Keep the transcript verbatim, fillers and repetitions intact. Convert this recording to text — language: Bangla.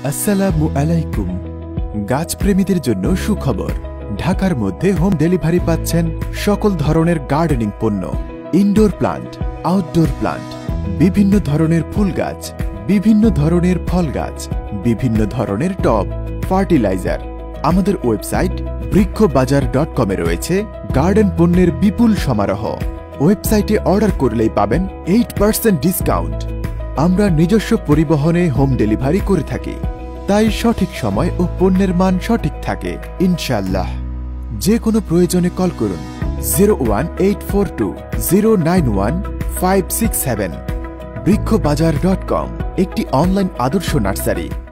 আসসালামু আলাইকুম। গাছপ্রেমীদের জন্য সুখবর, ঢাকার মধ্যে হোম ডেলিভারি পাচ্ছেন সকল ধরনের গার্ডেনিং পণ্য, ইনডোর প্লান্ট, আউটডোর প্লান্ট, বিভিন্ন ধরনের ফুল গাছ, বিভিন্ন ধরনের ফল গাছ, বিভিন্ন ধরনের টব, ফার্টিলাইজার। আমাদের ওয়েবসাইট বৃক্ষ বাজার ডট কমে রয়েছে গার্ডেন পণ্যের বিপুল সমারোহ। ওয়েবসাইটে অর্ডার করলেই পাবেন এইট পার্সেন্ট ডিসকাউন্ট। আমরা নিজস্ব পরিবহনে হোম ডেলিভারি করে থাকি, তাই সঠিক সময় ও পণ্যের মান সঠিক থাকে ইনশাআল্লাহ। যে কোনো প্রয়োজনে কল করুন zero one eight four two zero nine one five six seven. Brikkho Bazar dot com একটি অনলাইন আদর্শ নার্সারি।